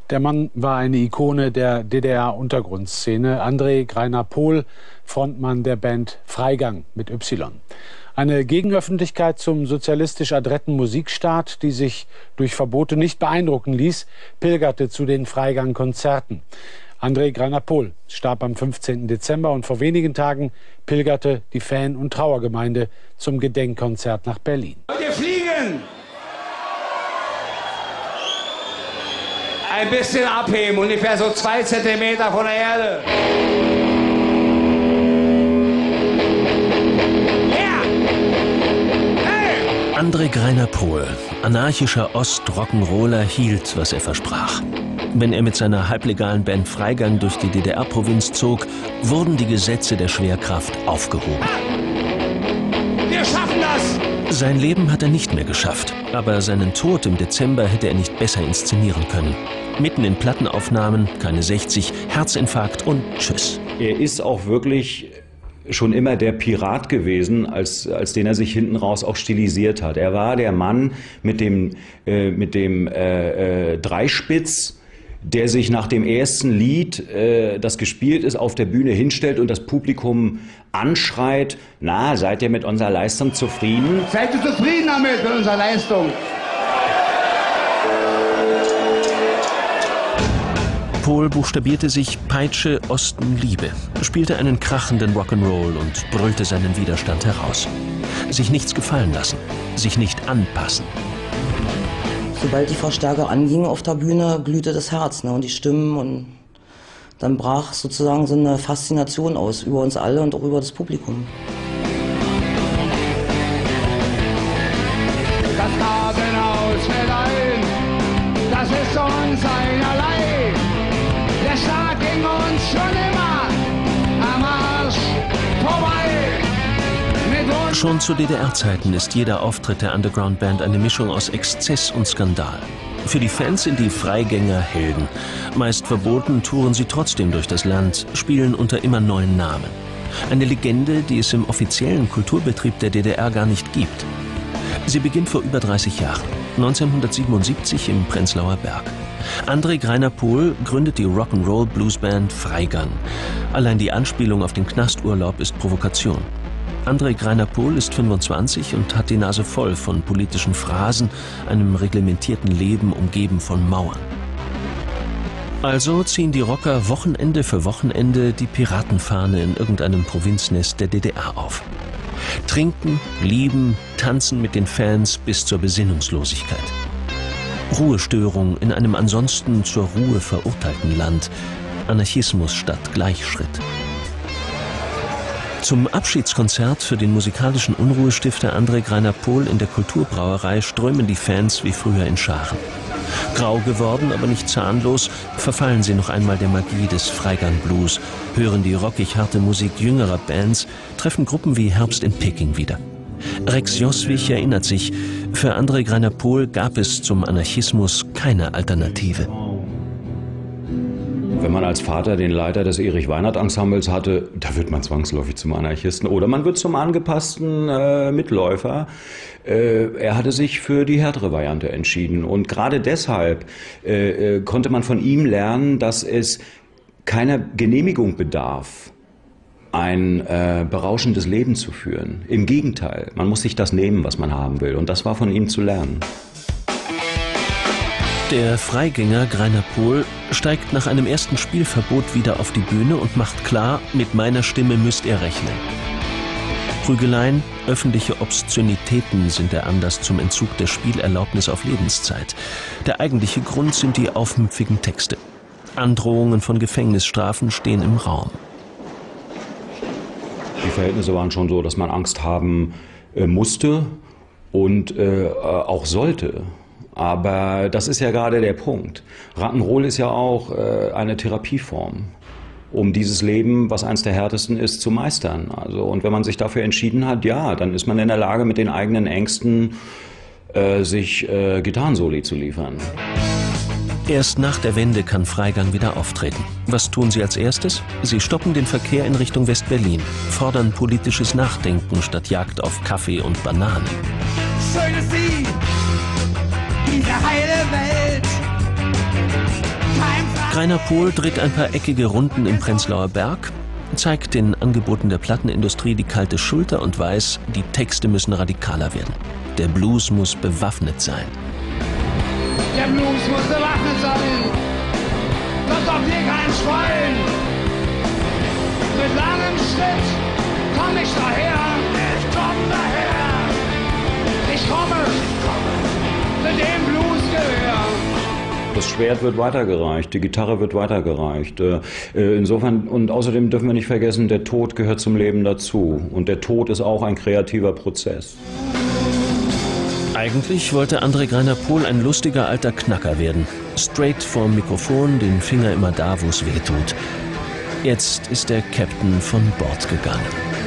Der Mann war eine Ikone der DDR-Untergrundszene. André Greiner-Pohl, Frontmann der Band Freigang mit Y. Eine Gegenöffentlichkeit zum sozialistisch adretten Musikstaat, die sich durch Verbote nicht beeindrucken ließ, pilgerte zu den Freigang-Konzerten. André Greiner-Pohl starb am 15. Dezember und vor wenigen Tagen pilgerte die Fan- und Trauergemeinde zum Gedenkkonzert nach Berlin. Wir fliegen! Ein bisschen abheben, ungefähr so 2 Zentimeter von der Erde. André Greiner-Pohl, anarchischer Ost-Rock'n'Roller, hielt, was er versprach. Wenn er mit seiner halblegalen Band Freigang durch die DDR-Provinz zog, wurden die Gesetze der Schwerkraft aufgehoben. Wir schaffen das! Sein Leben hat er nicht mehr geschafft, aber seinen Tod im Dezember hätte er nicht besser inszenieren können. Mitten in Plattenaufnahmen, keine 60, Herzinfarkt und tschüss. Er ist auch wirklich schon immer der Pirat gewesen, als den er sich hinten raus auch stilisiert hat. Er war der Mann mit dem Dreispitz, der sich nach dem ersten Lied, das gespielt ist, auf der Bühne hinstellt und das Publikum anschreit: Na, seid ihr mit unserer Leistung zufrieden? Seid ihr zufrieden damit, mit unserer Leistung? Pohl buchstabierte sich Peitsche, Osten, Liebe, spielte einen krachenden Rock'n'Roll und brüllte seinen Widerstand heraus. Sich nichts gefallen lassen, sich nicht anpassen. Sobald die Verstärker angingen auf der Bühne, glühte das Herz, und die Stimmen, und dann brach sozusagen so eine Faszination aus über uns alle und auch über das Publikum. Das Kartenhaus fällt ein, das ist uns einerlei. Der Staat ging uns schon immer am Arsch vorbei. Schon zu DDR-Zeiten ist jeder Auftritt der Underground-Band eine Mischung aus Exzess und Skandal. Für die Fans sind die Freigänger Helden. Meist verboten touren sie trotzdem durch das Land, spielen unter immer neuen Namen. Eine Legende, die es im offiziellen Kulturbetrieb der DDR gar nicht gibt. Sie beginnt vor über 30 Jahren, 1977 im Prenzlauer Berg. André Greiner-Pohl gründet die Rock'n'Roll-Bluesband Freigang. Allein die Anspielung auf den Knasturlaub ist Provokation. André Greiner-Pohl ist 25 und hat die Nase voll von politischen Phrasen, einem reglementierten Leben umgeben von Mauern. Also ziehen die Rocker Wochenende für Wochenende die Piratenfahne in irgendeinem Provinznest der DDR auf. Trinken, lieben, tanzen mit den Fans bis zur Besinnungslosigkeit. Ruhestörung in einem ansonsten zur Ruhe verurteilten Land. Anarchismus statt Gleichschritt. Zum Abschiedskonzert für den musikalischen Unruhestifter André Greiner-Pohl in der Kulturbrauerei strömen die Fans wie früher in Scharen. Grau geworden, aber nicht zahnlos, verfallen sie noch einmal der Magie des Freigang-Blues, hören die rockig harte Musik jüngerer Bands, treffen Gruppen wie Herbst in Peking wieder. Rex Joswig erinnert sich, für André Greiner-Pohl gab es zum Anarchismus keine Alternative. Wenn man als Vater den Leiter des Erich-Weinert-Ensembles hatte, da wird man zwangsläufig zum Anarchisten oder man wird zum angepassten Mitläufer. Er hatte sich für die härtere Variante entschieden und gerade deshalb konnte man von ihm lernen, dass es keiner Genehmigung bedarf, ein berauschendes Leben zu führen. Im Gegenteil, man muss sich das nehmen, was man haben will, und das war von ihm zu lernen. Der Freigänger Greiner-Pohl steigt nach einem ersten Spielverbot wieder auf die Bühne und macht klar, mit meiner Stimme müsst ihr rechnen. Prügeleien, öffentliche Obszönitäten sind der Anlass zum Entzug der Spielerlaubnis auf Lebenszeit. Der eigentliche Grund sind die aufmüpfigen Texte. Androhungen von Gefängnisstrafen stehen im Raum. Die Verhältnisse waren schon so, dass man Angst haben musste und auch sollte. Aber das ist ja gerade der Punkt. Rock'n'Roll ist ja auch eine Therapieform, um dieses Leben, was eines der härtesten ist, zu meistern. Also, und wenn man sich dafür entschieden hat, ja, dann ist man in der Lage, mit den eigenen Ängsten sich Gitarrensoli zu liefern. Erst nach der Wende kann Freigang wieder auftreten. Was tun sie als erstes? Sie stoppen den Verkehr in Richtung West-Berlin, fordern politisches Nachdenken statt Jagd auf Kaffee und Bananen. Schön ist sie, diese heile Welt. Rainer Pohl dreht ein paar eckige Runden im Prenzlauer Berg, zeigt den Angeboten der Plattenindustrie die kalte Schulter und weiß, die Texte müssen radikaler werden. Der Blues muss bewaffnet sein. Der Blues muss bewaffnet sein, sonst auf dir kein Schwein. Mit langem Schritt komm ich daher, ich komm daher. Ich komme mit dem Bluesgewehr. Das Schwert wird weitergereicht, die Gitarre wird weitergereicht. Insofern, und außerdem dürfen wir nicht vergessen, der Tod gehört zum Leben dazu. Und der Tod ist auch ein kreativer Prozess. Eigentlich wollte André Greiner Pohl ein lustiger alter Knacker werden. Straight vorm Mikrofon, den Finger immer da, wo es weh tut. Jetzt ist der Captain von Bord gegangen.